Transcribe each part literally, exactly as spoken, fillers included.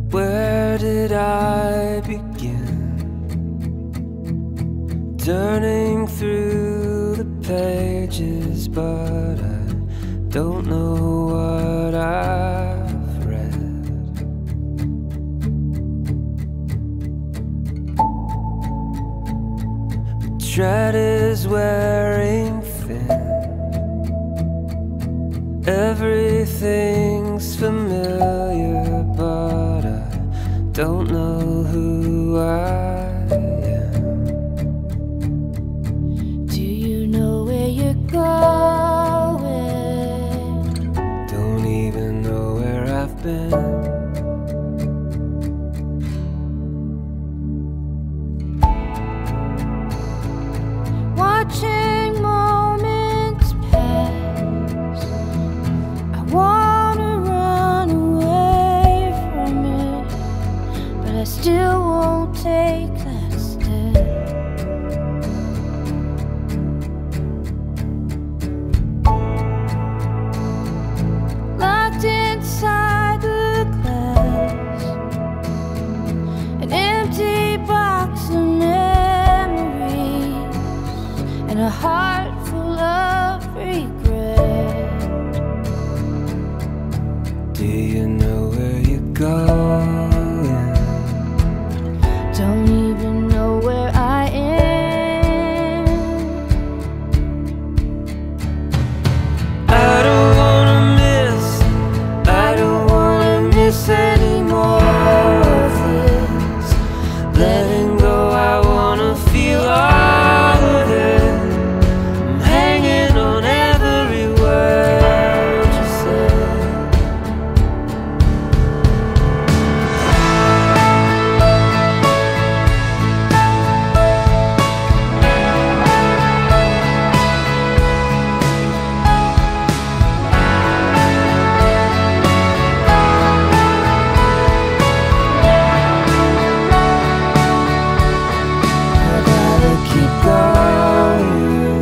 Where did I begin? Turning through the pages, but I don't know what I've read. The tread is wearing thin. Everything's familiar, but I don't know who I am. Do you know where you're going? Don't even know where I've been. Watching moments pass, I wanna run away from it, but I still won't take that step. Locked inside the glass, an empty box of memories, and a heart full of regret. Do you know where you're going? Don't even know where I am. I don't wanna miss, I don't wanna miss any more of this. Letting go, I wanna feel all of it. I'm hanging on every word you said. I gotta keep going.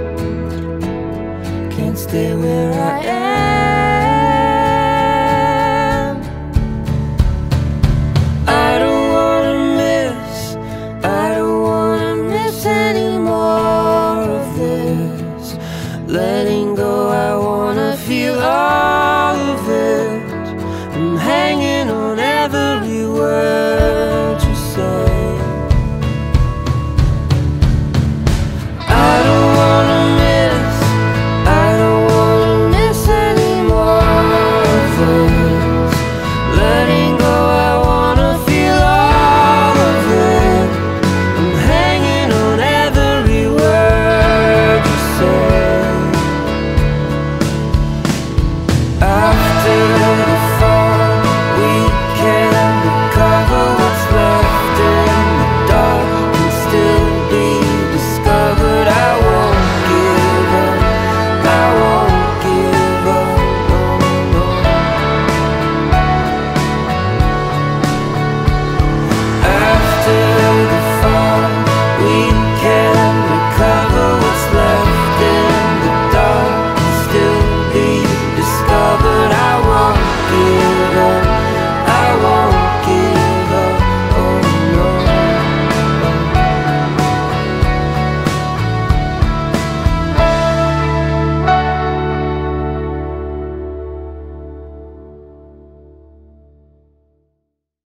Can't stay where I am. I don't wanna miss, I don't wanna miss any more of this. Letting go,